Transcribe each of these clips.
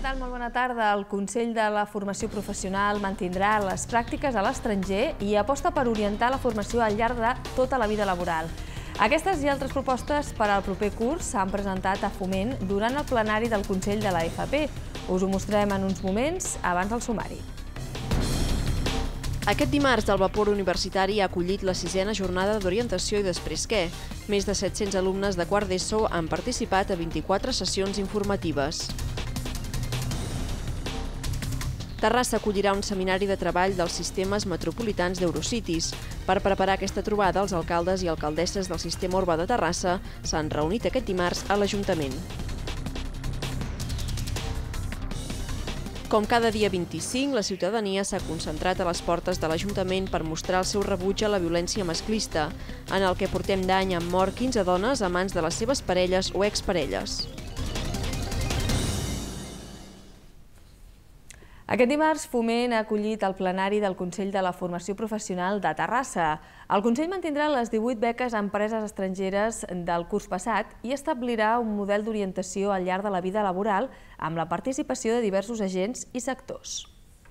tal? Molt bona tarda. El Consell de la Formació Professional mantindrà les pràctiques a l'estranger i aposta per orientar la formació al llarg de tota la vida laboral. Aquestes i altres propostes per al proper curs s'han presentat a Foment durant el plenari del Consell de la FP. Us ho mostrarem en uns moments abans del sumari. Aquest dimarts el Vapor Universitari ha acollit la 6a jornada d'orientació i després què? Més de 700 alumnes de quart d'ESO han participat a 24 sessions informatives. Terrassa acollirà un seminari de treball dels sistemes metropolitans d'Eurocities. Per preparar aquesta trobada, els alcaldes i alcaldesses del sistema urbà de Terrassa s'han reunit aquest dimarts a l'Ajuntament. Com cada dia 25, la ciutadania s'ha concentrat a les portes de l'Ajuntament per mostrar el seu rebuig a la violència masclista. En el que portem d'any han mort 15 dones a mans de les seves parelles o exparelles. Aquest dimarts, Foment ha acollit el plenari del Consell de la Formació Professional de Terrassa. El Consell mantindrà les 18 beques a empreses estrangeres del curs passat i establirà un model d'orientació al llarg de la vida laboral amb la participació de diversos agents i sectors.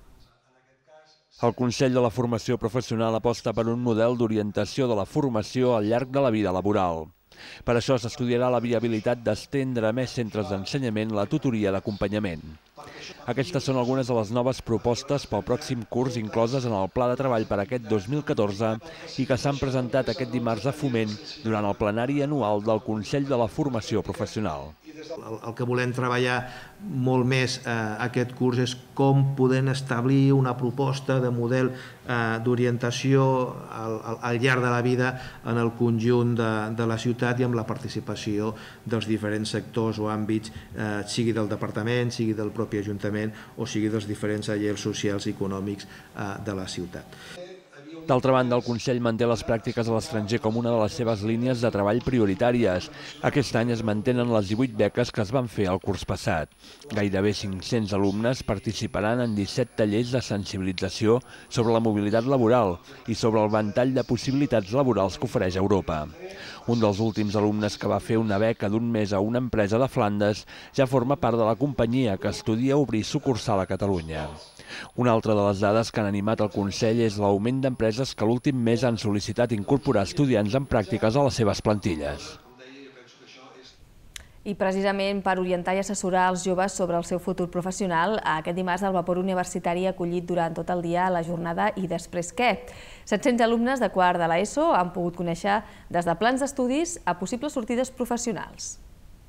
El Consell de la Formació Professional aposta per un model d'orientació de la formació al llarg de la vida laboral. Per això s'estudiarà la viabilitat d'estendre a més centres d'ensenyament la tutoria d'acompanyament. Aquestes són algunes de les noves propostes pel pròxim curs incloses en el Pla de Treball per aquest 2014 i que s'han presentat aquest dimarts a Foment durant el plenari anual del Consell de la Formació Professional. El que volem treballar molt més aquest curs és com podem establir una proposta de model d'orientació al llarg de la vida en el conjunt de la ciutat i amb la participació dels diferents sectors o àmbits, sigui del departament, sigui del propi Ajuntament o sigui dels diferents agents socials i econòmics de la ciutat. D'altra banda, el Consell manté les pràctiques a l'estranger com una de les seves línies de treball prioritàries. Aquest any es mantenen les 18 beques que es van fer el curs passat. Gairebé 500 alumnes participaran en 17 tallers de sensibilització sobre la mobilitat laboral i sobre el ventall de possibilitats laborals que ofereix Europa. Un dels últims alumnes que va fer una beca d'un mes a una empresa de Flandes ja forma part de la companyia que estudia obrir sucursal a Catalunya. Una altra de les dades que han animat el Consell és l'augment d'empreses que l'últim mes han sol·licitat incorporar estudiants en pràctiques a les seves plantilles. I precisament per orientar i assessorar els joves sobre el seu futur professional, aquest dimarts el Vapor Universitari ha acollit durant tot el dia la jornada I després què? 700 alumnes de quart de l'ESO han pogut conèixer des de plans d'estudis a possibles sortides professionals.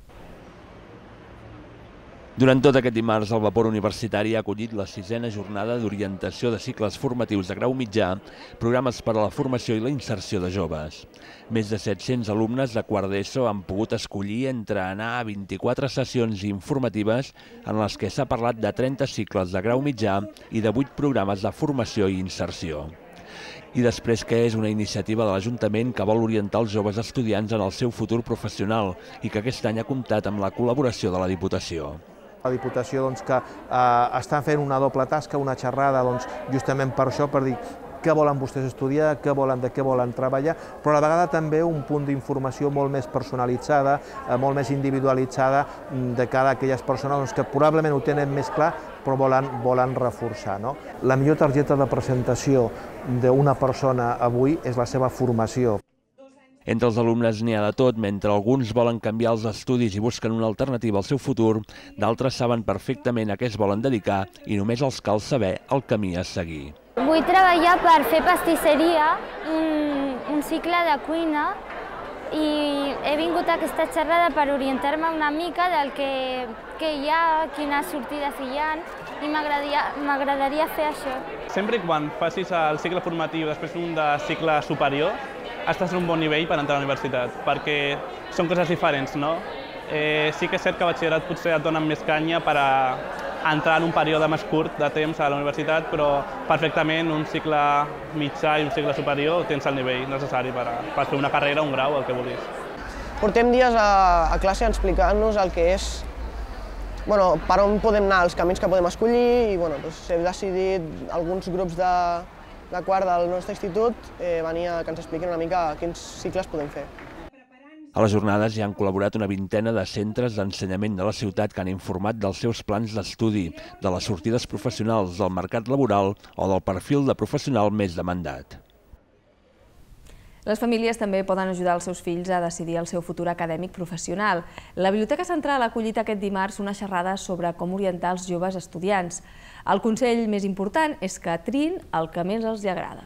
Durant tot aquest dimarts, el Vapor Universitari ha acollit la 6a jornada d'orientació de cicles formatius de grau mitjà, programes per a la formació i la inserció de joves. Més de 700 alumnes de quart d'ESO han pogut escollir entre anar a 24 sessions informatives en les que s'ha parlat de 30 cicles de grau mitjà i de 8 programes de formació i inserció. I després que és una iniciativa de l'Ajuntament que vol orientar els joves estudiants en el seu futur professional i que aquest any ha comptat amb la col·laboració de la Diputació. La Diputació que està fent una doble tasca, una xerrada justament per això, per dir què volen vostès estudiar, de què volen treballar, però a la vegada també un punt d'informació molt més personalitzada, molt més individualitzada de cada aquelles persones que probablement ho tenen més clar però volen reforçar. La millor targeta de presentació d'una persona avui és la seva formació. Entre els alumnes n'hi ha de tot, mentre alguns volen canviar els estudis i busquen una alternativa al seu futur, d'altres saben perfectament a què es volen dedicar i només els cal saber el camí a seguir. Vull treballar per fer pastisseria, un cicle de cuina, i he vingut a aquesta xerrada per orientar-me una mica del que hi ha, quines sortides hi ha, i m'agradaria fer això. Sempre quan facis el cicle formatiu després d'un de cicle superior, estàs en un bon nivell per entrar a la universitat, perquè són coses diferents, no? Sí que és cert que a batxillerat potser et donen més canya per entrar en un període més curt de temps a la universitat, però perfectament un cicle mitjà i un cicle superior tens el nivell necessari per fer una carrera, un grau, el que vulguis. Portem dies a classe explicant-nos el que és, per on podem anar, els camins que podem escollir, i hem decidit alguns grups de quart del nostre institut venir que ens expliquin una mica quins cicles podem fer. A les jornades hi han col·laborat una vintena de centres d'ensenyament de la ciutat que han informat dels seus plans d'estudi, de les sortides professionals, del mercat laboral o del perfil de professional més demandat. Les famílies també poden ajudar els seus fills a decidir el seu futur acadèmic professional. La Biblioteca Central ha acollit aquest dimarts una xerrada sobre com orientar els joves estudiants. El consell més important és que triïn el que més els agrada.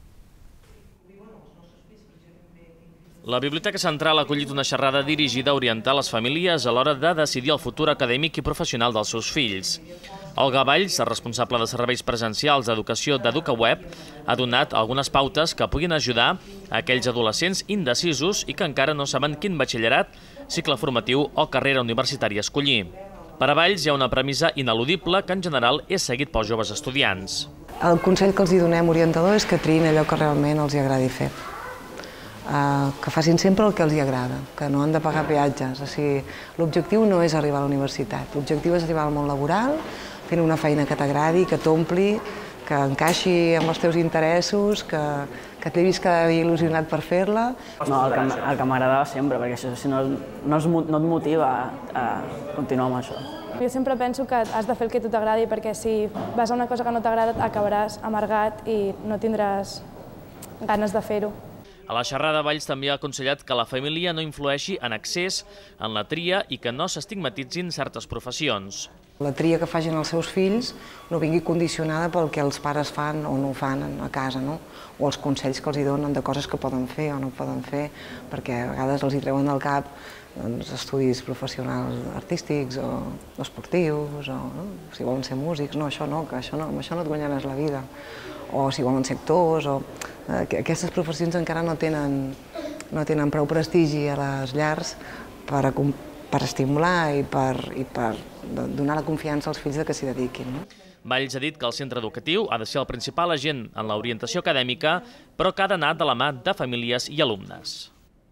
La Biblioteca Central ha acollit una xerrada dirigida a orientar les famílies a l'hora de decidir el futur acadèmic i professional dels seus fills. Olga Valls, responsable de serveis presencials d'educació d'EducaWeb, ha donat algunes pautes que puguin ajudar a aquells adolescents indecisos i que encara no saben quin batxillerat, cicle formatiu o carrera universitària escollir. Per a Valls hi ha una premissa ineludible que en general és seguit pels joves estudiants. El consell que els donem orientador és que triïn allò que realment els agradi fer. Que facin sempre el que els agrada, que no han de pagar peatges. L'objectiu no és arribar a la universitat, l'objectiu és arribar al món laboral, fent una feina que t'agradi, que t'ompli, que encaixi amb els teus interessos, que t'he vist cada dia il·lusionat per fer-la. No, el que m'agradava sempre, perquè això si no et motiva a continuar amb això. Jo sempre penso que has de fer el que a tu t'agradi, perquè si vas a una cosa que no t'agrada acabaràs amargat i no tindràs ganes de fer-ho. A la xerrada, Valls també ha aconsellat que la família no influeixi en excés en la tria i que no s'estigmatitzin certes professions. La tria que facin els seus fills no vingui condicionada pel que els pares fan o no fan a casa, o els consells que els donen de coses que poden fer o no poden fer, perquè a vegades els hi treuen del cap estudis professionals artístics o esportius, o si volen ser músics, no, això no, que amb això no et guanyaràs la vida, o si volen ser actors, o aquestes professions encara no tenen prou prestigi a les llars per estimular i per donar la confiança als fills que s'hi dediquin. Valls ha dit que el centre educatiu ha de ser el principal agent en l'orientació acadèmica, però que ha d'anar de la mà de famílies i alumnes.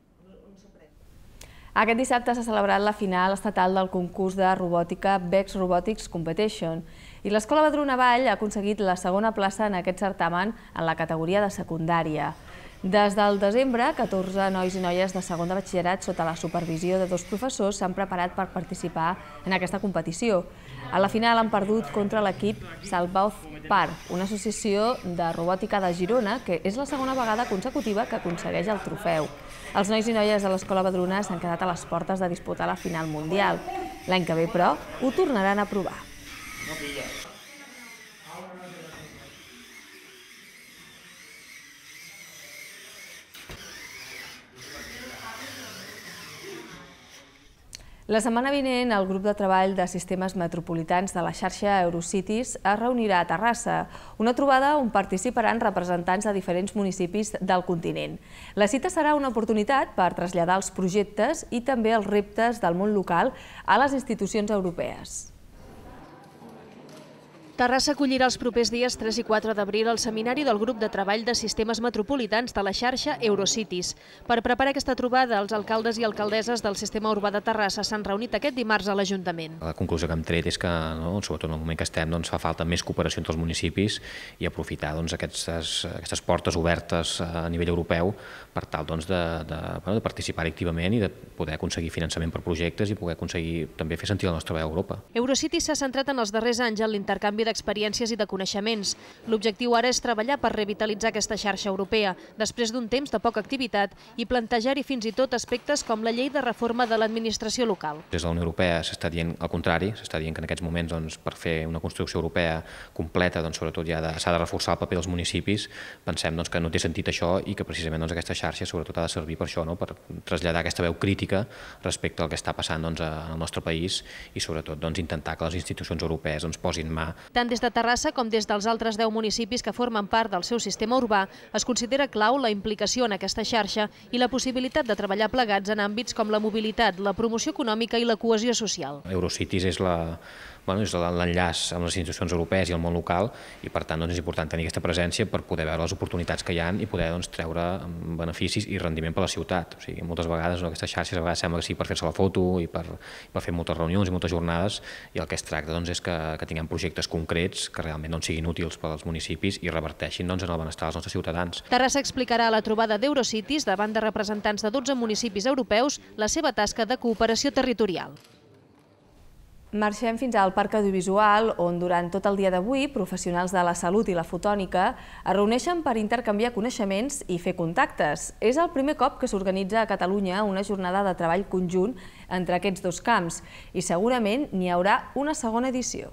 Aquest dissabte s'ha celebrat la final estatal del concurs de robòtica Bex Robotics Competition i l'Escola Badruna Vall ha aconseguit la segona plaça en aquest certamen en la categoria de secundària. Des del desembre, 14 nois i noies de segon de batxillerat sota la supervisió de 2 professors s'han preparat per participar en aquesta competició. A la final han perdut contra l'equip Salvauz Par, una associació de robòtica de Girona, que és la segona vegada consecutiva que aconsegueix el trofeu. Els nois i noies de l'Escola Badruna s'han quedat a les portes de disputar la final mundial. L'any que ve, però, ho tornaran a provar. La setmana vinent, el grup de treball de sistemes metropolitans de la xarxa Eurocities es reunirà a Terrassa, una trobada on participaran representants de diferents municipis del continent. La cita serà una oportunitat per traslladar els projectes i també els reptes del món local a les institucions europees. Terrassa acollirà els propers dies 3 i 4 d'abril el seminari del grup de treball de sistemes metropolitans de la xarxa Eurocities. Per preparar aquesta trobada, els alcaldes i alcaldesses del sistema urbà de Terrassa s'han reunit aquest dimarts a l'Ajuntament. La conclusió que hem tret és que, sobretot en el moment que estem, fa falta més cooperació entre els municipis i aprofitar aquestes portes obertes a nivell europeu per tal de participar activament i de poder aconseguir finançament per projectes i poder aconseguir també fer sentir la nostra veu a Europa. Eurocities s'ha centrat en els darrers anys en l'intercanvi d'experiències i de coneixements. L'objectiu ara és treballar per revitalitzar aquesta xarxa europea, després d'un temps de poca activitat, i plantejar-hi fins i tot aspectes com la llei de reforma de l'administració local. Des de la Unió Europea s'està dient el contrari, s'està dient que en aquests moments per fer una construcció europea completa sobretot ja s'ha de reforçar el paper dels municipis. Pensem que no té sentit això i que precisament aquesta xarxa sobretot ha de servir per això, per traslladar aquesta veu crítica respecte al que està passant al nostre país i sobretot intentar que les institucions europees posin mà. Tant des de Terrassa com des dels altres 10 municipis que formen part del seu sistema urbà, es considera clau la implicació en aquesta xarxa i la possibilitat de treballar plegats en àmbits com la mobilitat, la promoció econòmica i la cohesió social. Eurocities és és l'enllaç amb les institucions europees i el món local, i per tant és important tenir aquesta presència per poder veure les oportunitats que hi ha i poder treure beneficis i rendiment per a la ciutat. Moltes vegades aquestes xarxes sembla que sí per fer-se la foto i per fer moltes reunions i moltes jornades, i el que es tracta és que tinguem projectes concrets que realment siguin útils per als municipis i reverteixin en el benestar dels nostres ciutadans. Terrassa explicarà a la trobada d'Eurocities, davant de representants de 12 municipis europeus, la seva tasca de cooperació territorial. Marxem fins al Parc Audiovisual, on durant tot el dia d'avui professionals de la salut i la fotònica es reuneixen per intercanviar coneixements i fer contactes. És el primer cop que s'organitza a Catalunya una jornada de treball conjunt entre aquests dos camps i segurament n'hi haurà una segona edició.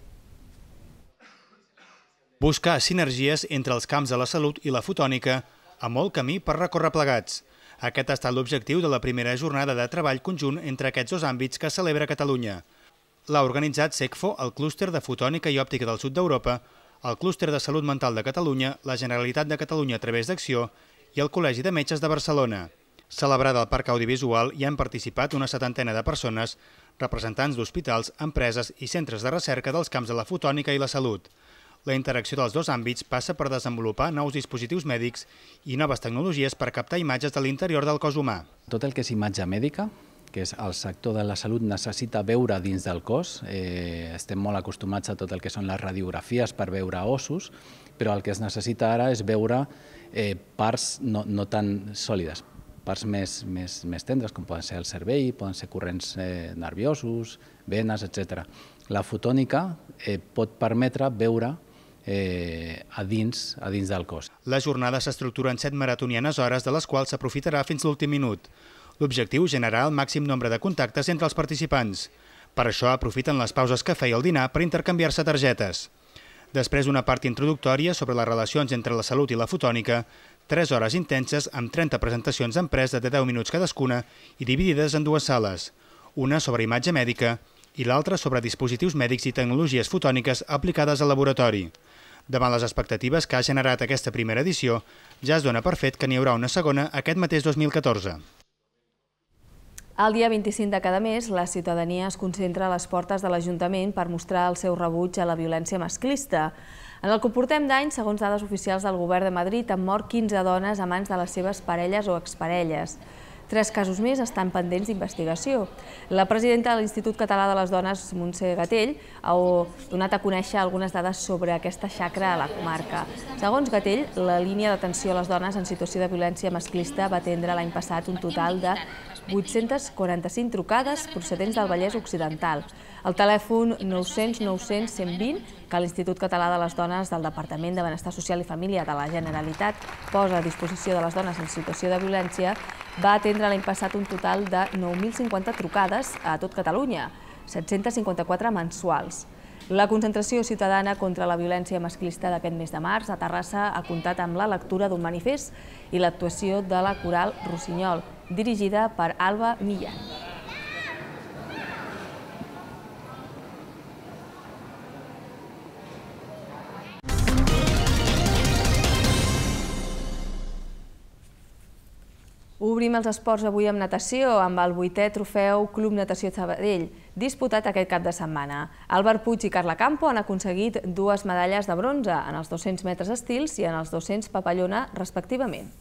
Buscar sinergies entre els camps de la salut i la fotònica, amb molt camí per recórrer plegats. Aquest ha estat l'objectiu de la primera jornada de treball conjunt entre aquests dos àmbits que celebra Catalunya. L'ha organitzat SECFO, el Clúster de Fotònica i Òptica del Sud d'Europa, el Clúster de Salut Mental de Catalunya, la Generalitat de Catalunya a través d'Acció i el Col·legi de Metges de Barcelona. Celebrada al Parc Audiovisual hi han participat una 70 de persones, representants d'hospitals, empreses i centres de recerca dels camps de la fotònica i la salut. La interacció dels dos àmbits passa per desenvolupar nous dispositius mèdics i noves tecnologies per captar imatges de l'interior del cos humà. Tot el que és imatge mèdica, que és el sector de la salut, necessita veure dins del cos. Estem molt acostumats a tot el que són les radiografies per veure ossos, però el que es necessita ara és veure parts no tan sòlides, parts més tendres, com poden ser el cervell, poden ser corrents nerviosos, venes, etc. La fotònica pot permetre veure a dins del cos. La jornada s'estructura en 7 maratonianes hores, de les quals s'aprofitarà fins l'últim minut. L'objectiu, generar el màxim nombre de contactes entre els participants. Per això aprofiten les pauses cafè i el dinar per intercanviar-se targetes. Després d'una part introductòria sobre les relacions entre la salut i la fotònica, 3 hores intenses amb 30 presentacions d'empresa de 10 minuts cadascuna i dividides en 2 sales, una sobre imatge mèdica i l'altra sobre dispositius mèdics i tecnologies fotòniques aplicades al laboratori. Davant les expectatives que ha generat aquesta primera edició, ja es dona per fet que n'hi haurà una segona aquest mateix 2014. El dia 25 de cada mes, la ciutadania es concentra a les portes de l'Ajuntament per mostrar el seu rebuig a la violència masclista. En el que portem d'any, segons dades oficials del Govern de Madrid, han mort 15 dones a mans de les seves parelles o exparelles. 3 casos més estan pendents d'investigació. La presidenta de l'Institut Català de les Dones, Montse Gatell, ha donat a conèixer algunes dades sobre aquesta xacra a la comarca. Segons Gatell, la línia d'atenció a les dones en situació de violència masclista va atendre l'any passat un total de 845 trucades procedents del Vallès Occidental. El telèfon 900 900 120, que l'Institut Català de les Dones del Departament de Benestar Social i Família de la Generalitat posa a disposició de les dones en situació de violència, va atendre l'any passat un total de 9.050 trucades a tot Catalunya, 754 mensuals. La concentració ciutadana contra la violència masclista d'aquest mes de març a Terrassa ha comptat amb la lectura d'un manifest i l'actuació de la Coral Rossinyol, dirigida per Alba Millán. Obrim els esports avui amb natació, amb el 8è trofeu Club Natació Sabadell, disputat aquest cap de setmana. Albert Puig i Carla Campo han aconseguit 2 medalles de bronze en els 200 metres estils i en els 200 papallona, respectivament.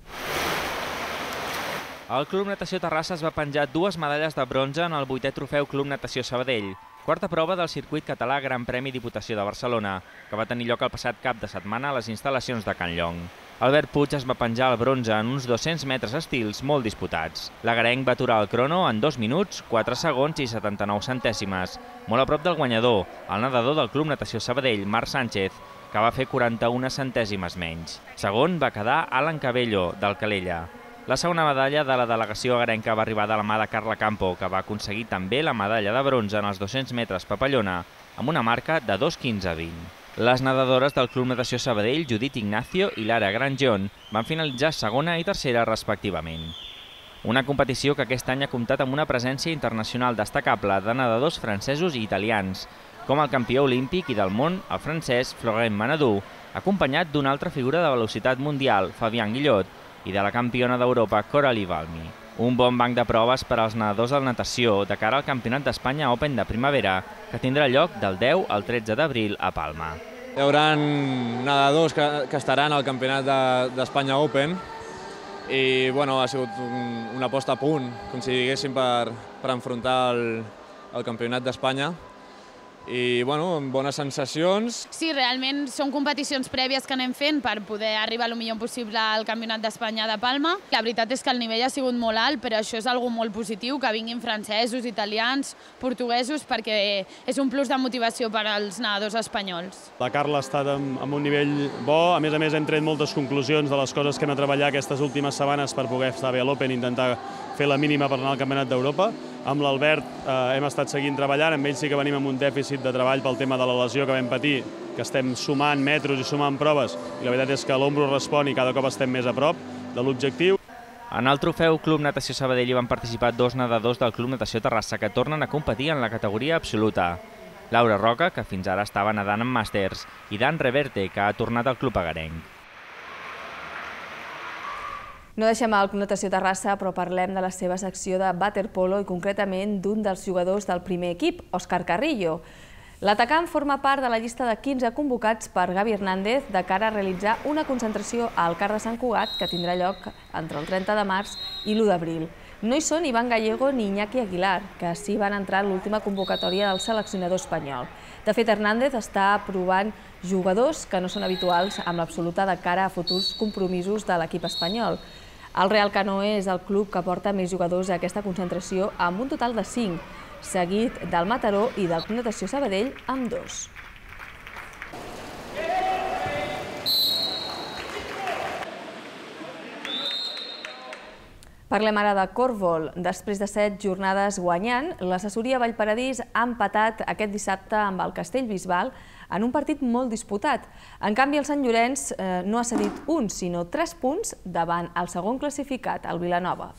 El Club Natació Terrassa es va penjar 2 medalles de bronze en el 8è trofeu Club Natació Sabadell, quarta prova del circuit català Gran Premi Diputació de Barcelona, que va tenir lloc el passat cap de setmana a les instal·lacions de Can Llong. Albert Puig es va penjar el bronze en uns 200 metres estils molt disputats. L'agarenc va aturar el crono en 2 minuts, 4 segons i 79 centèsimes, molt a prop del guanyador, el nedador del Club Natació Sabadell, Marc Sánchez, que va fer 41 centèsimes menys. Segon va quedar Alan Cabello, del Calella. La segona medalla de la delegació agarenca va arribar de la mà de Carla Campo, que va aconseguir també la medalla de bronze en els 200 metres papallona, amb una marca de 2:15:20. Les nedadores del Club Natació Sabadell, Judit Ignacio i Lara Granjon, van finalitzar segona i tercera respectivament. Una competició que aquest any ha comptat amb una presència internacional destacable de nedadors francesos i italians, com el campió olímpic i del món, el francès Florent Manadou, acompanyat d'una altra figura de velocitat mundial, Fabien Guillot, i de la campiona d'Europa, Coralie Valmy. Un bon banc de proves per als nedadors de la natació de cara al Campionat d'Espanya Open de primavera, que tindrà lloc del 10 al 13 d'abril a Palma. Hi haurà nedadors que estaran al Campionat d'Espanya Open i ha sigut una posta a punt, com si diguéssim, per enfrontar el Campionat d'Espanya. I, amb bones sensacions. Sí, realment són competicions prèvies que anem fent per poder arribar el millor possible al Campionat d'Espanya de Palma. La veritat és que el nivell ha sigut molt alt, però això és algo molt positiu, que vinguin francesos, italians, portuguesos, perquè és un plus de motivació per als nedadors espanyols. La Carla ha estat amb un nivell bo, a més hem tret moltes conclusions de les coses que hem de treballar aquestes últimes setmanes per poder estar bé a l'Open i intentar fer la mínima per anar al Campionat d'Europa. Amb l'Albert hem estat seguint treballant, amb ell sí que venim amb un dèficit de treball pel tema de la lesió que vam patir, que estem sumant metros i sumant proves, i la veritat és que l'ombro respon i cada cop estem més a prop de l'objectiu. En el trofeu Club Natació Sabadell hi van participar 2 nedadors del Club Natació Terrassa que tornen a competir en la categoria absoluta. Laura Roca, que fins ara estava nedant en màsters, i Dan Reverte, que ha tornat al club agarenc. No deixem el Club Natació Terrassa, però parlem de la seva secció de waterpolo i concretament d'un dels jugadors del primer equip, Òscar Carrillo. L'atacant forma part de la llista de 15 convocats per Gavi Hernández de cara a realitzar una concentració al CAR de Sant Cugat que tindrà lloc entre el 30 de març i l'1 d'abril. No hi són Iván Gallego ni Iñaki Aguilar, que sí van entrar en l'última convocatòria del seleccionador espanyol. De fet, Hernández està provant jugadors que no són habituals amb l'absoluta de cara a futurs compromisos de l'equip espanyol. El Real Canoe és el club que porta més jugadors a aquesta concentració amb un total de 5, seguit del Mataró i del Club Natació Sabadell amb 2. Parlem ara de corfbol. Després de 7 jornades guanyant, l'assessoria Vallparadís ha empatat aquest dissabte amb el Castellbisbal en un partit molt disputat. En canvi, el Sant Llorenç no ha cedit un, sinó 3 punts davant el segon classificat, el Vilanova.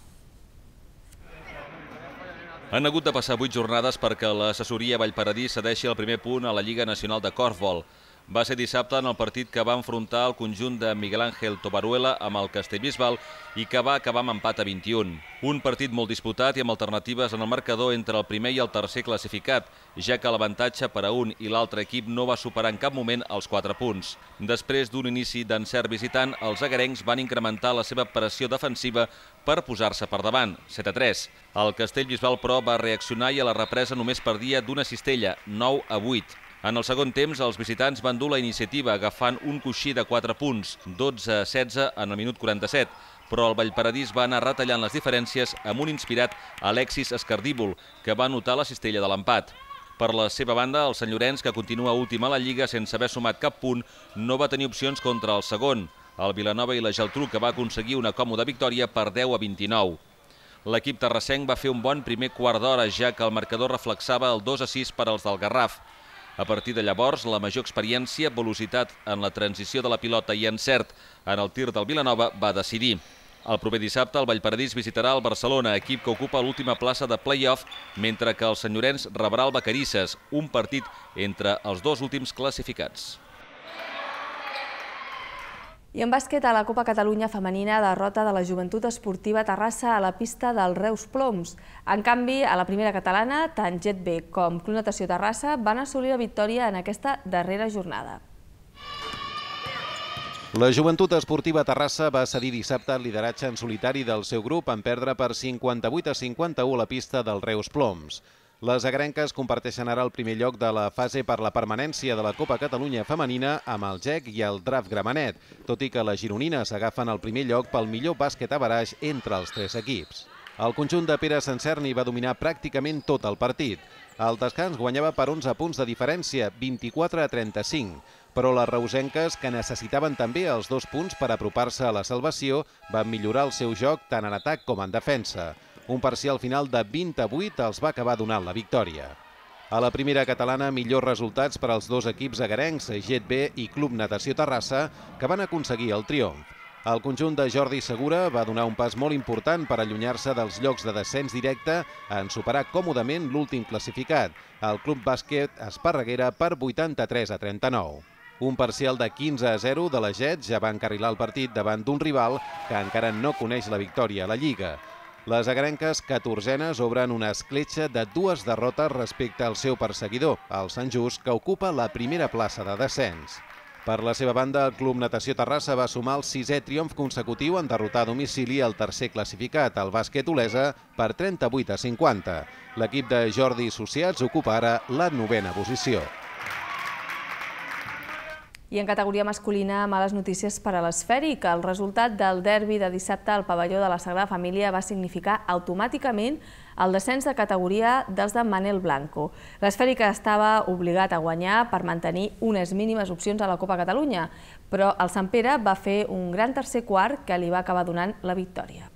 Han hagut de passar 8 jornades perquè l'assessoria Vallparadís cedeixi el primer punt a la Lliga Nacional de Corfbol. Va ser dissabte en el partit que va enfrontar el conjunt de Miguel Ángel Tobaruela amb el Castellbisbal i que va acabar amb empat a 21. Un partit molt disputat i amb alternatives en el marcador entre el primer i el tercer classificat, ja que l'avantatge per a un i l'altre equip no va superar en cap moment els 4 punts. Després d'un inici d'encert visitant, els agarencs van incrementar la seva pressió defensiva per posar-se per davant, 7-3. El Castellbisbal, però, va reaccionar i a la represa només perdia d'una cistella, 9-8. En el segon temps, els visitants van dur la iniciativa agafant un coixí de 4 punts, 12-16 en el minut 47, però el Vallparadís va anar retallant les diferències amb un inspirat Alexis Escardíbol, que va anotar la cistella de l'empat. Per la seva banda, el Sant Llorenç, que continua últim a la Lliga sense haver sumat cap punt, no va tenir opcions contra el segon, el Vilanova i la Geltrú, que va aconseguir una còmoda victòria per 10-29. L'equip terrassenc va fer un bon primer quart d'hora, ja que el marcador reflexava el 2-6 per als del Garraf. A partir de llavors, la major experiència, velocitat en la transició de la pilota i encert en el tir del Vilanova va decidir. El proper dissabte, el Vallparadís visitarà el Barcelona, equip que ocupa l'última plaça de play-off, mentre que el Sant Llorenç rebrà el Vacarisses, un partit entre els 2 últims classificats. I en bàsquet, a la Copa Catalunya femenina, derrota de la Joventut Esportiva Terrassa a la pista del Reus Ploms. En canvi, a la primera catalana, tant GetB com Club Natació Terrassa van assolir la victòria en aquesta darrera jornada. La Joventut Esportiva Terrassa va cedir dissabte el lideratge en solitari del seu grup en perdre per 58-51 a la pista del Reus Ploms. Les agrenques comparteixen ara el primer lloc de la fase per la permanència de la Copa Catalunya femenina amb el GEC i el Draft Gramenet, tot i que les gironines agafen el primer lloc pel millor bàsquet averaix entre els 3 equips. El conjunt de Pere Sancerni va dominar pràcticament tot el partit. Al descans guanyava per 11 punts de diferència, 24-35, però les reusenques, que necessitaven també els 2 punts per apropar-se a la salvació, van millorar el seu joc tant en atac com en defensa. Un parcial final de 20-8 els va acabar donant la victòria. A la primera catalana, millors resultats per als 2 equips agarencs, GetB i Club Natació Terrassa, que van aconseguir el triomf. El conjunt de Jordi Segura va donar un pas molt important per allunyar-se dels llocs de descens directe en superar còmodament l'últim classificat, el Club Bàsquet Esparreguera, per 83-39. Un parcial de 15-0 de la Jet ja va encarrilar el partit davant d'un rival que encara no coneix la victòria a la Lliga. Les agrenques 14enes obren una escletxa de 2 derrotes respecte al seu perseguidor, el Sant Just, que ocupa la primera plaça de descens. Per la seva banda, el Club Natació Terrassa va sumar el 6è triomf consecutiu en derrotar a domicili el tercer classificat, el Bàsquet Olesa, per 38-50. L'equip de Jordi Associats ocupa ara la 9a posició. I en categoria masculina, males notícies per a l'Esfèric. El resultat del derbi de dissabte al pavelló de la Sagrada Família va significar automàticament el descens de categoria dels de Manel Blanco. L'Esfèric estava obligat a guanyar per mantenir unes mínimes opcions a la Copa Catalunya, però el Sant Pere va fer un gran tercer quart que li va acabar donant la victòria.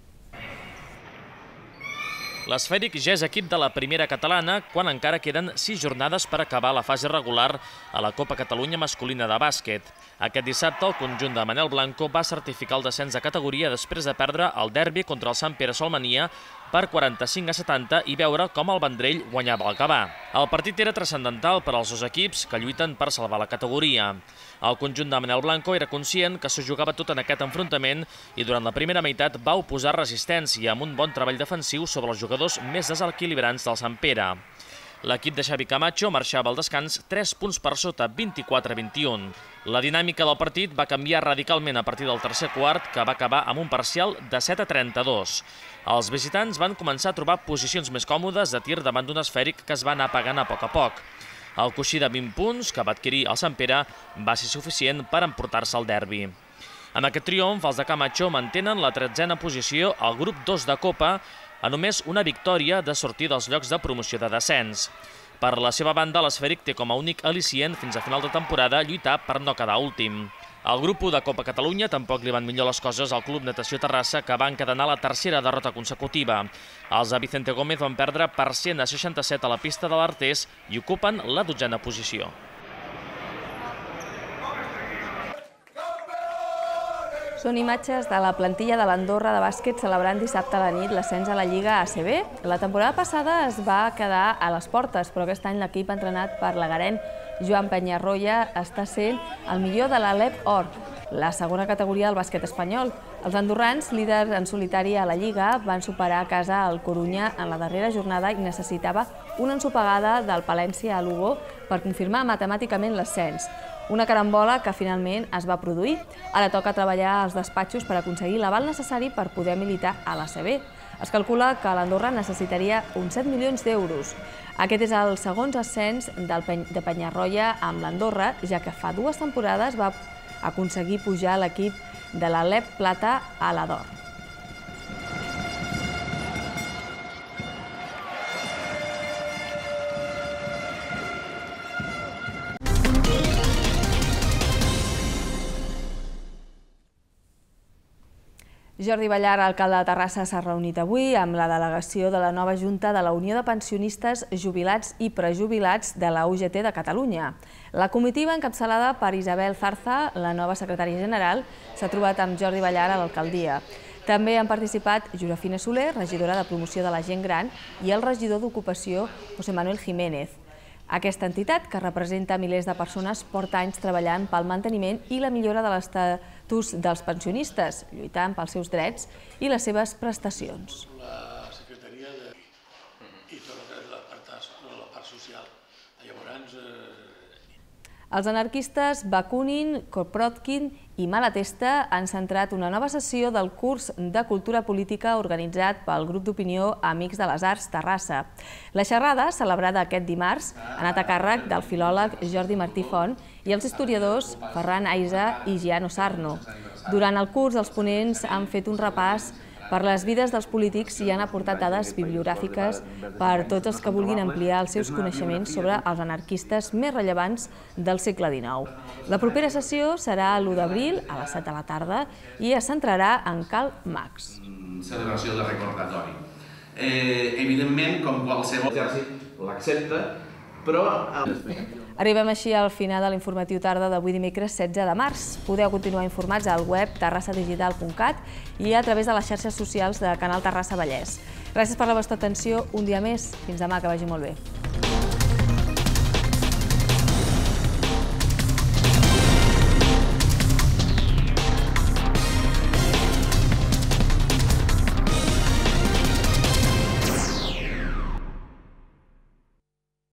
L'Esfèric ja és equip de la primera catalana quan encara queden 6 jornades per acabar la fase regular a la Copa Catalunya masculina de bàsquet. Aquest dissabte el conjunt de Manel Blanco va certificar el descens de categoria després de perdre el derbi contra el Sant Pere Solmania per 45-70 i veure com el Vendrell guanyava el Gavà. El partit era transcendental per als dos equips que lluiten per salvar la categoria. El conjunt de Manel Blanco era conscient que s'ho jugava tot en aquest enfrontament i durant la primera meitat va oposar resistència amb un bon treball defensiu sobre els jugadors més desequilibrants del Sant Pere. L'equip de Xavi Camacho marxava al descans 3 punts per sota, 24-21. La dinàmica del partit va canviar radicalment a partir del tercer quart, que va acabar amb un parcial de 7-32. Els visitants van començar a trobar posicions més còmodes de tir davant d'un Esfèric que es va anar apagant a poc. El coixí de 20 punts que va adquirir el Sant Pere va ser suficient per emportar-se el derbi. Amb aquest triomf, els de Camacho mantenen la 13a posició al grup 2 de Copa, a només una victòria de sortir dels llocs de promoció de descens. Per la seva banda, l'Esfèric té com a únic al·licient fins a final de temporada lluitar per no quedar últim. Al grup 1 de Copa Catalunya tampoc li van millor les coses al Club Natació Terrassa, que va encadenar la tercera derrota consecutiva. Els de Vicente Gómez van perdre per 100-67 a la pista de l'Artés i ocupen la 12a posició. Són imatges de la plantilla de l'Andorra de bàsquet celebrant dissabte a la nit l'ascens a la Lliga ACB. La temporada passada es va quedar a les portes, però aquest any l'equip entrenat per l'agarenc Joan Penyarroia està sent el millor de la LEP Or, la segona categoria del bàsquet espanyol. Els andorrans, líders en solitari a la Lliga, van superar a casa el Corunya en la darrera jornada i necessitava una ensopegada del Palència a Lugo per confirmar matemàticament l'ascens. Una carambola que finalment es va produir. Ara toca treballar als despatxos per aconseguir l'aval necessari per poder militar a l'ACB. Es calcula que l'Andorra necessitaria uns 7 milions d'euros. Aquest és el segon ascens de Penyarroia amb l'Andorra, ja que fa 2 temporades va aconseguir pujar l'equip de la LEP Plata a la d'Or. Jordi Ballar, alcalde de Terrassa, s'ha reunit avui amb la delegació de la nova Junta de la Unió de Pensionistes Jubilats i Prejubilats de la UGT de Catalunya. La comitiva, encapçalada per Isabel Zarza, la nova secretària general, s'ha trobat amb Jordi Ballar a l'alcaldia. També han participat Josefina Soler, regidora de Promoció de la Gent Gran, i el regidor d'Ocupació, José Manuel Jiménez. Aquesta entitat, que representa milers de persones, porta anys treballant pel manteniment i la millora de l'estatus dels pensionistes, lluitant pels seus drets i les seves prestacions. La secretaria i tota la part social. Llavors... Els anarquistes Bakunin, Kropotkin i Malatesta han centrat una nova sessió del curs de Cultura Política organitzat pel grup d'opinió Amics de les Arts Terrassa. La xerrada, celebrada aquest dimarts, ha anat a càrrec del filòleg Jordi Martí Font i els historiadors Ferran Aiza i Giano Sarno. Durant el curs, els ponents han fet un repàs per les vides dels polítics i han aportat dades bibliogràfiques per tots els que vulguin ampliar els seus coneixements sobre els anarquistes més rellevants del segle XIX. La propera sessió serà l'1 d'abril a les 7 de la tarda i es centrarà en Karl Marx. Celebració de recordatori. Evidentment, com qualsevol exèrcit l'accepta, però... Arribem així al final de l'informatiu tarda d'avui dimecres 16 de març. Podeu continuar informats al web terrassadigital.cat i a través de les xarxes socials de Canal Terrassa Vallès. Gràcies per la vostra atenció un dia més. Fins demà, que vagi molt bé.